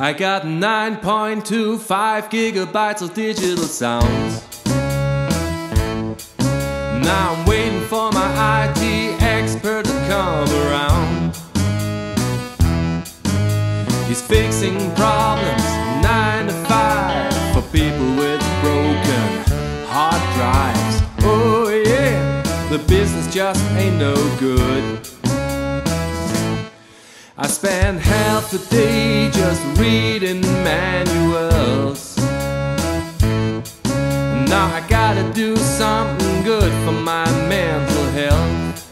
I got 9.25 gigabytes of digital sound. Now I'm waiting for my IT expert to come around. He's fixing problems 9 to 5 for people with broken hard drives. Oh yeah, the business just ain't no good. I spend half the day just reading manuals. Now I gotta do something good for my mental health.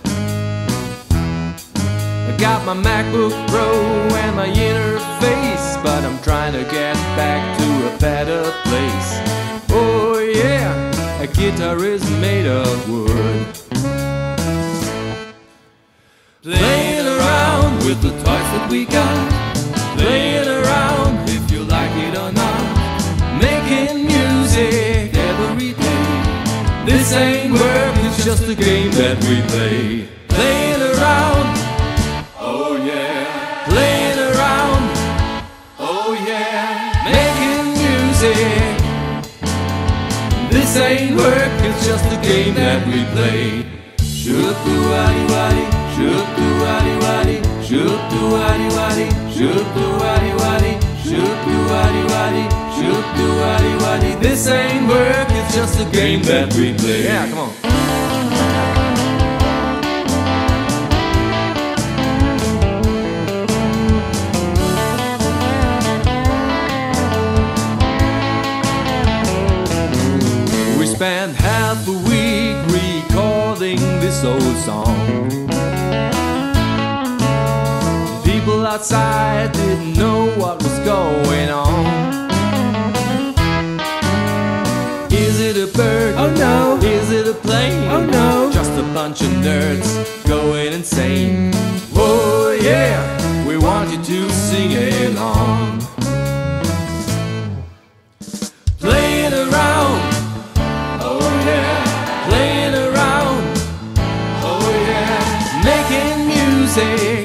I got my MacBook Pro and my interface, but I'm trying to get back to a better place. Oh yeah, a guitar is made of wood. Playing around with the toys that we got, playing around if you like it or not, making music every day. This ain't work, it's just a game that we play. Playing around, oh yeah, playing around, oh yeah, making music. This ain't work, it's just a game that we play. Shoop-doo-waddy-waddy, shoop-doo-waddy-waddy, shoop-doo-waddy-waddy, shoop-doo-waddy-waddy, shoop-doo-waddy-waddy, shoop-doo-waddy-waddy. This ain't work, it's just a game that we play. Yeah, come on. We spent half a week recording this old song. People outside didn't know what was going on. Is it a bird? Oh no. Is it a plane? Oh no. Just a bunch of nerds going insane. Oh yeah, we want you to sing along. Playing around, oh yeah, playing around, oh yeah, making music.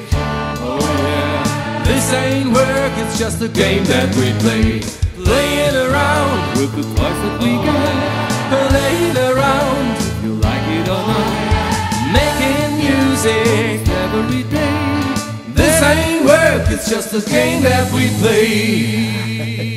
This ain't work, it's just a game that we play. Playing around with the toys that we got, playing around if you like it or not, making music every day. This ain't work, it's just a game that we play.